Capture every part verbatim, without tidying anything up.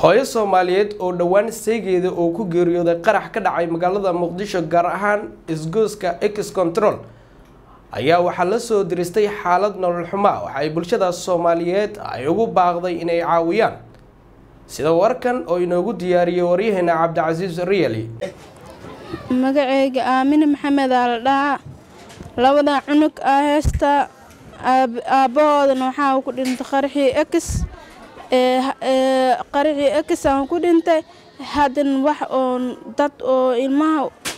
hooyo Soomaaliyeed oo dhawaan seegeeda oo ku geeriyooday qarax ka dhacay magaalada Muqdisho gaar ahaan isgooska X Control ayaa waxa la soo diristay xaalad nolol xumo waxa ay bulshada Soomaaliyeed ay ugu baaqday inay caawiyaan sida warkan oo inoogu diyaariyay waryaheena Cabdicasiis Riyali magacayga Aamina Maxamed Aldhaa labada cunug ah heesta aabahoodana waxa uu ku dhintay qaraxii X ee qaraxii X aan ku dhintay hadan wax oo dad oo ilmaha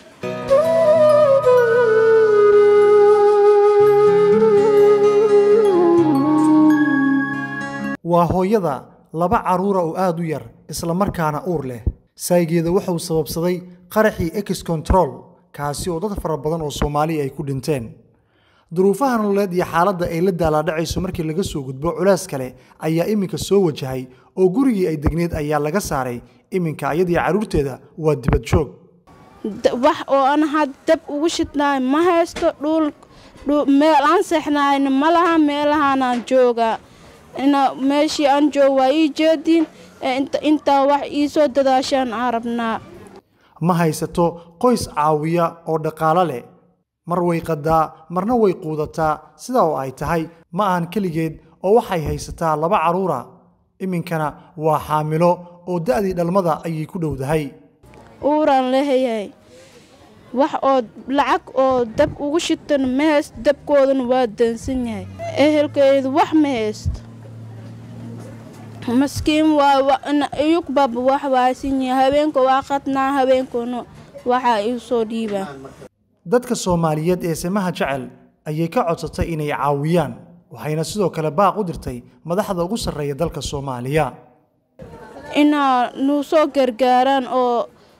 waa hooyada laba caruur oo aad u yar isla markaana uur leh saygeeda waxa uu sababsaday qaraxii X Control kaasi oo dad fara badan oo Soomaali ay ku dhinteen duruufaha nololeed iyo xaaladda ay la daaladhacayso markii laga soo gudbo culays kale ayaa iminka soo wajahay oo gurigii ay degneed ayaa laga saaray iminka ayadii caruurteeda waa dibad joog wax oo aan had dab ugu shidnaa ma haysto dhul meel aan seexnaayna ma laha meelahan aan jooga ina meeshii aan joogo waa ii jeedin inta inta wax ii soo dadaashaan arabnaa ma haysato qoys caawiya oo dhaqaale leh mar way qadaa marna way quudataa sida oo ay tahay ma aan kaligeed oo waxay haysataa laba caruura iminkana waa xaamilo oo da'dii dhalmada ayay ku dhowdahay uuraan leeyahay wax oo lacag oo dab ugu shitan ma hayst dabkoodana waa dansan yahay ehelkeedu wax ma hayst maskiin waa ayuk bab wax waasin yahay habeenka waa qadnaa habeenkuna waxa ay soo dhiibaan dadka Soomaaliyeed ee samaha jecel ayay ka codsatay inay caawiyaan waxayna sidoo kale baaq u dirtay madaxda ugu sareeya dalka Soomaaliya ina noo soo gargaaran oo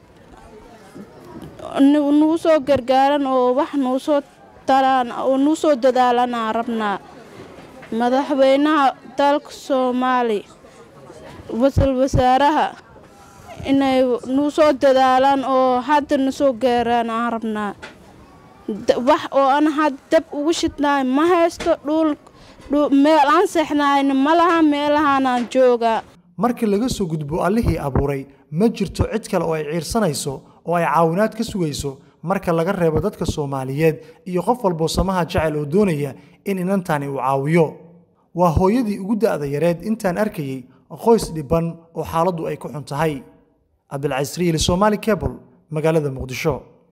noo soo gargaaran oo wax noo soo taraan oo noo soo dadaalan arabnaa madaxweynaha dalka Soomaali wasal wasaaraha inay noo soo dadaalan oo hadda noo soo gaaraan arabnaa wax oo aan had dab ugu shidnaa ma haysto dhul meel aan seexnaayna ma laha meelahan aan jooga markii laga soo gudbo allihii abuuray ma jirto cid kale oo ay ciirsanayso oo ay caawinaad ka sugayso marka laga reebo dadka Soomaaliyeed iyo qof walba samaha jecel oo doonaya in inantaani uu caawiyo waa hooyadii ugu da'da yareed intaan arkayay qoys dhiban oo xaaladdu ay ku xun tahay Cabdilcasiis Riyali Somali Cable magaalada Muqdisho.